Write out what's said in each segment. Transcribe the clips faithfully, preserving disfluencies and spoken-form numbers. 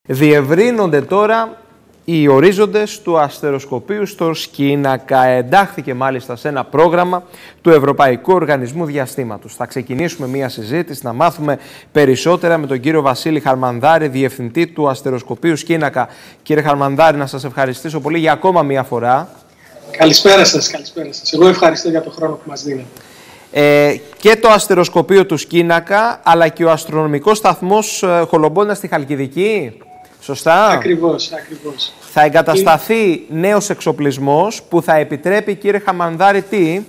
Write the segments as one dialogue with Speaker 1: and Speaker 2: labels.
Speaker 1: Διευρύνονται τώρα οι ορίζοντες του αστεροσκοπείου στο Σκήνακα. Εντάχθηκε μάλιστα σε ένα πρόγραμμα του Ευρωπαϊκού Οργανισμού Διαστήματος. Θα ξεκινήσουμε μία συζήτηση, να μάθουμε περισσότερα με τον κύριο Βασίλη Χαρμανδάρη, διευθυντή του αστεροσκοπείου Σκήνακα. Κύριε Χαρμανδάρη, να σας ευχαριστήσω πολύ για ακόμα μία φορά.
Speaker 2: Καλησπέρα σας, καλησπέρα σας. Εγώ ευχαριστώ για τον χρόνο που μας δίνετε.
Speaker 1: Ε, και το αστεροσκοπείο του Σκήνακα, αλλά και ο αστρονομικός σταθμός ε, Χολομπόνα στη Χαλκιδική. Σωστά.
Speaker 2: Ακριβώς, ακριβώς.
Speaker 1: Θα εγκατασταθεί η... νέος εξοπλισμός που θα επιτρέπει, κύριε Χαρμανδάρη, τι?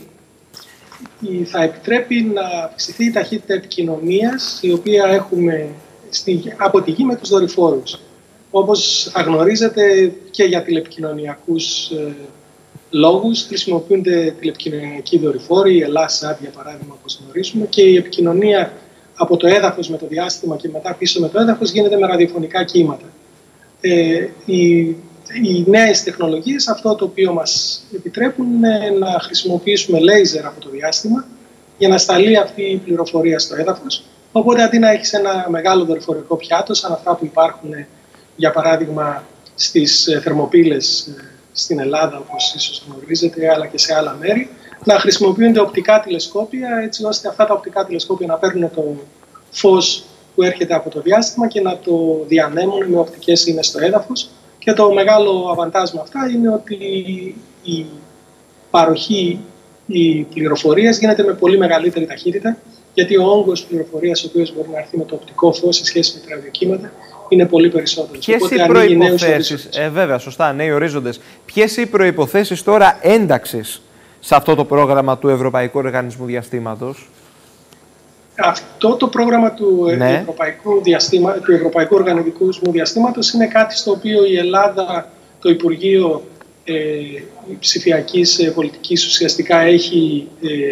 Speaker 2: Θα επιτρέπει να αυξηθεί η ταχύτητα επικοινωνίας, η οποία έχουμε στη... από τη γη με τους δορυφόρους. Όπως θα γνωρίζετε, και για τηλεπικοινωνιακούς ε, λόγους χρησιμοποιούνται τηλεπικοινωνιακοί δορυφόροι, η Ελλάς-Σατ για παράδειγμα, όπως γνωρίζουμε, και η επικοινωνία από το έδαφος με το διάστημα και μετά πίσω με το έδαφος γίνεται με ραδιοφωνικά κύματα. Ε, οι, οι νέες τεχνολογίες αυτό το οποίο μας επιτρέπουν είναι να χρησιμοποιήσουμε λέιζερ από το διάστημα για να σταλεί αυτή η πληροφορία στο έδαφος. Οπότε αντί να έχεις ένα μεγάλο δορυφορικό πιάτο, σαν αυτά που υπάρχουν για παράδειγμα στις θερμοπύλες στην Ελλάδα, όπως ίσως γνωρίζετε, αλλά και σε άλλα μέρη, να χρησιμοποιούνται οπτικά τηλεσκόπια, έτσι ώστε αυτά τα οπτικά τηλεσκόπια να παίρνουν το φως που έρχεται από το διάστημα και να το διανέμουν με οπτικές ίνες στο έδαφος. Και το μεγάλο αβαντάζ με αυτά είναι ότι η παροχή η πληροφορίας γίνεται με πολύ μεγαλύτερη ταχύτητα, γιατί ο όγκος πληροφορίας, ο οποίος μπορεί να έρθει με το οπτικό φως σε σχέση με τα ραδιοκύματα, είναι πολύ περισσότερο.
Speaker 1: Ποιες οι προϋποθέσεις, ε, βέβαια, σωστά, νέοι ορίζοντες. Ποιες οι προϋποθέσεις τώρα ένταξης σε αυτό το πρόγραμμα του Ευρωπαϊκού Οργανισμού Διαστήματος?
Speaker 2: Αυτό το πρόγραμμα του, ναι. Ευρωπαϊκού, Διαστήμα, του Ευρωπαϊκού Οργανισμού Διαστήματος είναι κάτι στο οποίο η Ελλάδα, το Υπουργείο ε, Ψηφιακής ε, Πολιτικής ουσιαστικά έχει,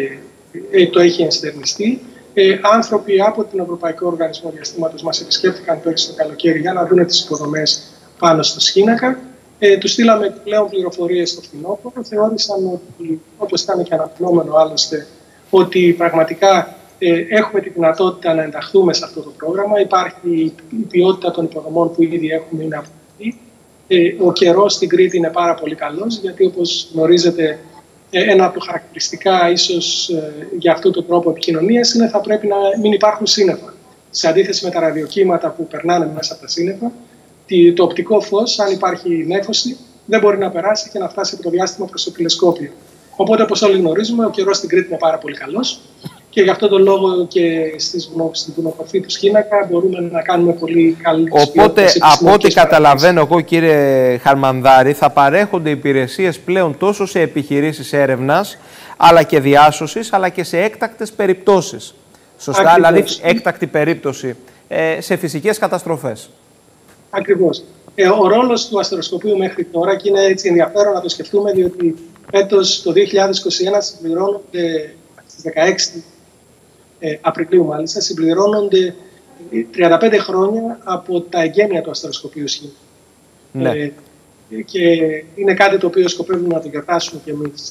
Speaker 2: ε, ε, το έχει ενστερνιστεί. Ε, άνθρωποι από τον Ευρωπαϊκό Οργανισμό Διαστήματος μας επισκέφτηκαν πέρυσι το καλοκαίρι για να δουν τις υποδομές πάνω στο Σκήνακα. Ε, τους στείλαμε επιπλέον πληροφορίες στο φθινόπωρο. Θεώρησαν ότι, όπως ήταν και αναπτυνόμενο άλλωστε, ότι πραγματικά ε, έχουμε τη δυνατότητα να ενταχθούμε σε αυτό το πρόγραμμα. Υπάρχει η ποιότητα των υποδομών που ήδη έχουμε, είναι αυτή. Ε, ο καιρός στην Κρήτη είναι πάρα πολύ καλός, γιατί όπως γνωρίζετε, ένα από τα χαρακτηριστικά ίσως για αυτόν τον τρόπο επικοινωνίας είναι θα πρέπει να μην υπάρχουν σύννεφα. Σε αντίθεση με τα ραδιοκύματα που περνάνε μέσα από τα σύννεφα, το οπτικό φως, αν υπάρχει νέφωση, δεν μπορεί να περάσει και να φτάσει από το διάστημα προς το τηλεσκόπιο. Οπότε, όπως όλοι γνωρίζουμε, ο καιρός στην Κρήτη είναι πάρα πολύ καλός και γι' αυτόν τον λόγο και στην βουνοκορφή του Σκήνακα μπορούμε να κάνουμε πολύ καλή.
Speaker 1: Οπότε, από ό,τι καταλαβαίνω εγώ, κύριε Χαρμανδάρη, θα παρέχονται υπηρεσίες πλέον τόσο σε επιχειρήσεις έρευνας, αλλά και διάσωσης, αλλά και σε έκτακτες περιπτώσεις. Σωστά,
Speaker 2: Ακριβώς.
Speaker 1: Δηλαδή έκτακτη περίπτωση ε, σε φυσικές καταστροφές.
Speaker 2: Ακριβώς. Ε, ο ρόλος του αστεροσκοπείου μέχρι τώρα, και είναι έτσι ενδιαφέρον να το σκεφτούμε, διότι φέτος το δύο χιλιάδες είκοσι ένα συμπληρώνονται στις δεκαέξι ε, Απριλίου μάλιστα, συμπληρώνονται τριάντα πέντε χρόνια από τα εγγένεια του αστεροσκοπείου Σκήνακα.
Speaker 1: Ναι.
Speaker 2: Ε, και είναι κάτι το οποίο σκοπεύουμε να το γιορτάσουμε και εμείς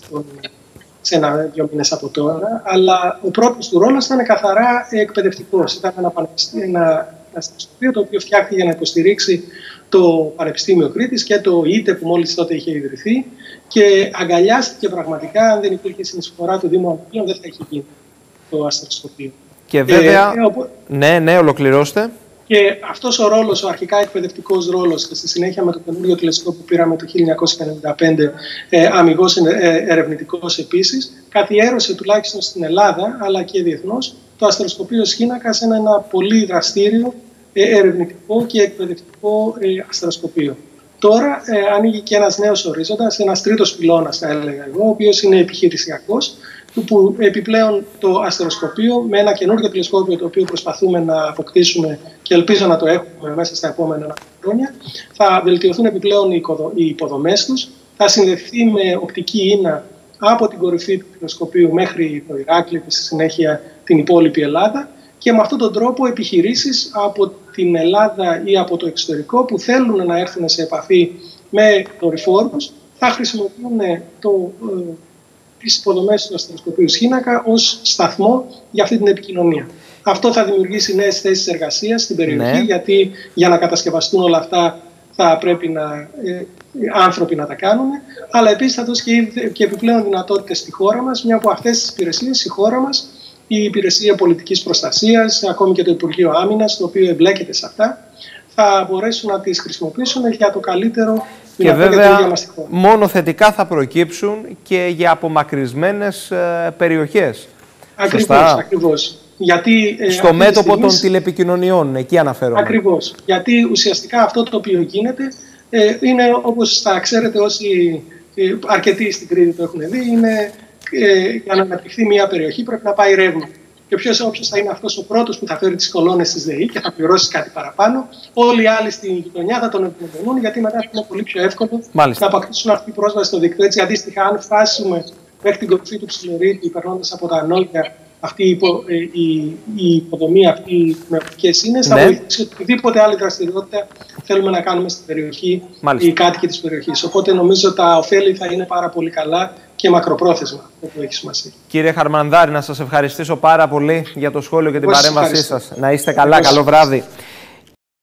Speaker 2: σε ένα-δύο μήνες από τώρα, αλλά ο πρώτος του ρόλος ήταν καθαρά εκπαιδευτικός. Ήταν ένα, ένα αστεροσκοπείο το οποίο φτιάχτηκε για να υποστηρίξει το Πανεπιστήμιο Κρήτης και το ΙΤΕ που μόλις τότε είχε ιδρυθεί και αγκαλιάστηκε πραγματικά. Αν δεν υπήρχε συνεισφορά του Δήμου Ανατολών, δεν θα είχε γίνει το αστεροσκοπείο.
Speaker 1: Και βέβαια, ε, οπό... ναι, ναι, ολοκληρώστε.
Speaker 2: Και αυτός ο ρόλος, ο αρχικά εκπαιδευτικός ρόλος, και στη συνέχεια με το καινούριο τηλεσκόπιο που πήραμε το χίλια εννιακόσια ενενήντα πέντε, ε, αμιγώς ε, ερευνητικός επίσης, καθιέρωσε τουλάχιστον στην Ελλάδα αλλά και διεθνώς το αστεροσκοπείο Σκήνακα σε ένα, ένα πολύ δραστήριο ε, ερευνητικό και εκπαιδευτικό ε, αστεροσκοπείο. Τώρα ε, ανοίγει και ένας νέος ορίζοντας, ένας τρίτος πυλώνας, θα έλεγα εγώ, ο οποίος είναι επιχειρησιακός, που επιπλέον το αστεροσκοπείο με ένα καινούργιο τηλεσκόπιο το οποίο προσπαθούμε να αποκτήσουμε και ελπίζω να το έχουμε μέσα στα επόμενα χρόνια, θα βελτιωθούν επιπλέον οι υποδομές τους, θα συνδεθεί με οπτική ίνα από την κορυφή του τηλεσκοπείου μέχρι το Ηράκλειο και στη συνέχεια την υπόλοιπη Ελλάδα και με αυτόν τον τρόπο επιχειρήσεις από την Ελλάδα ή από το εξωτερικό που θέλουν να έρθουν σε επαφή με δορυφόρους θα χρησιμοποιούν το τις υποδομές του αστεροσκοπείου Σκήνακα ως σταθμό για αυτή την επικοινωνία. Αυτό θα δημιουργήσει νέες θέσεις εργασίας στην περιοχή,
Speaker 1: ναι.
Speaker 2: γιατί για να κατασκευαστούν όλα αυτά θα πρέπει να, ε, άνθρωποι να τα κάνουν, αλλά επίσης θα δώσει και, και επιπλέον δυνατότητες στη χώρα μας, μια από αυτές τις υπηρεσίες η χώρα μας, η Υπηρεσία Πολιτικής Προστασίας, ακόμη και το Υπουργείο Άμυνας, το οποίο εμπλέκεται σε αυτά, θα μπορέσουν να τις χρησιμοποιήσουν για το καλύτερο
Speaker 1: και βέβαια μόνο θετικά θα προκύψουν και για απομακρυσμένες ε, περιοχές.
Speaker 2: Ακριβώς, ακριβώς. Γιατί, ε,
Speaker 1: στο μέτωπο
Speaker 2: στιγμής,
Speaker 1: των τηλεπικοινωνιών, εκεί αναφέρομαι.
Speaker 2: Ακριβώς. Γιατί ουσιαστικά αυτό το οποίο γίνεται ε, είναι, όπως θα ξέρετε όσοι ε, αρκετοί στην Κρήτη το έχουν δει, είναι ε, για να αναπτυχθεί μια περιοχή πρέπει να πάει ρεύμα. Και ποιος όποιος θα είναι αυτός ο πρώτος που θα φέρει τις κολόνες της ΔΕΗ και θα πληρώσει κάτι παραπάνω, όλοι οι άλλοι στην γειτονιά θα τον εμπνευνούν, γιατί μετά θα είναι πολύ πιο εύκολο
Speaker 1: Μάλιστα.
Speaker 2: να αποκτήσουν αυτή η πρόσβαση στο δίκτυο. Έτσι, αντίστοιχα, αν φτάσουμε μέχρι την κορυφή του Ψιλορίτη, περνώντας από τα Ανώλια, αυτή η, υπο, η, η υποδομή, αυτή οι πνευματικές ίνες, ναι. θα βοηθήσει οτιδήποτε άλλη δραστηριότητα θέλουμε να κάνουμε στην περιοχή, οι κάτοικοι της περιοχής. Οπότε νομίζω τα ωφέλη θα είναι πάρα πολύ καλά και μακροπρόθεσμα, όπου έχει σημασία.
Speaker 1: Κύριε Χαρμανδάρη, να σας ευχαριστήσω πάρα πολύ για το σχόλιο και την παρέμβασή σας. Να είστε καλά, καλό βράδυ.